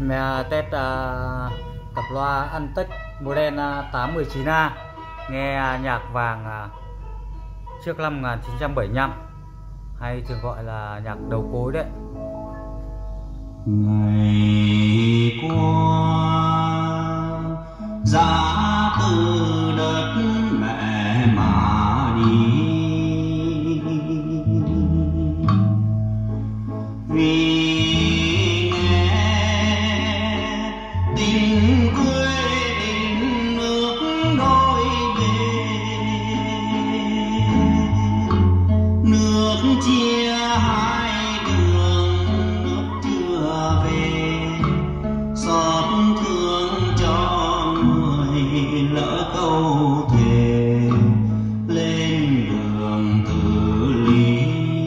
Mẹ Tết cặp loa Antec model 819A nghe nhạc vàng trước năm 1975 hay thường gọi là nhạc đầu cối đấy. Ngày qua giá từ đất mẹ mà đi, vì nghe tình quê tình nước đôi bên, nước chia hai đường nước chưa về, xót thương cho người lỡ câu thề lên đường Từ Lý,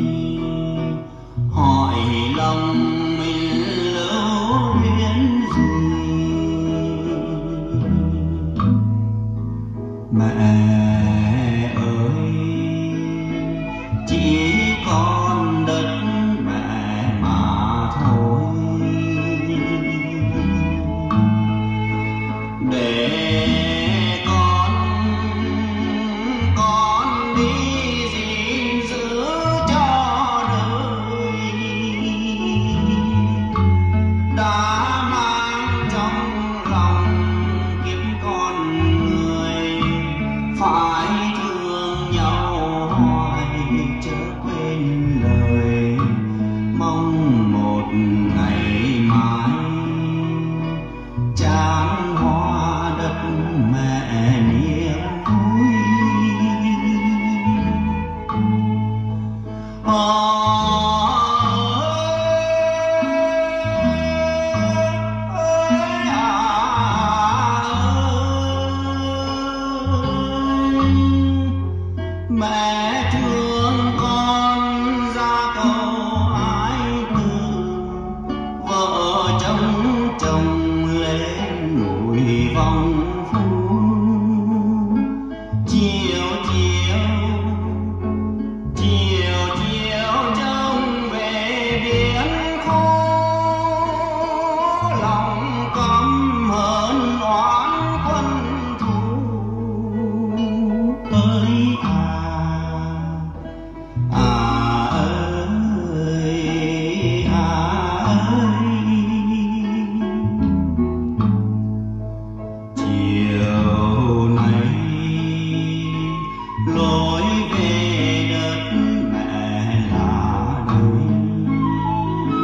hỏi lòng mình lưu luyến gì. Mẹ ơi, chỉ còn đất mẹ mà thôi, để con đi gìn giữ cho đời, đã mang trong lòng kiếp con người, phải thương nhau hoài chớ quên lời, mong một ngày mai tráng hoa đất mẹ niềm vui. Mẹ thương con ra câu ái từ, vợ chồng chồng lên ngồi vòng phu, chiều chiều trông về biển khô, lòng căm hờn oán quân thù ơi chiều nay lối về đất mẹ là đây,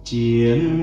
chiến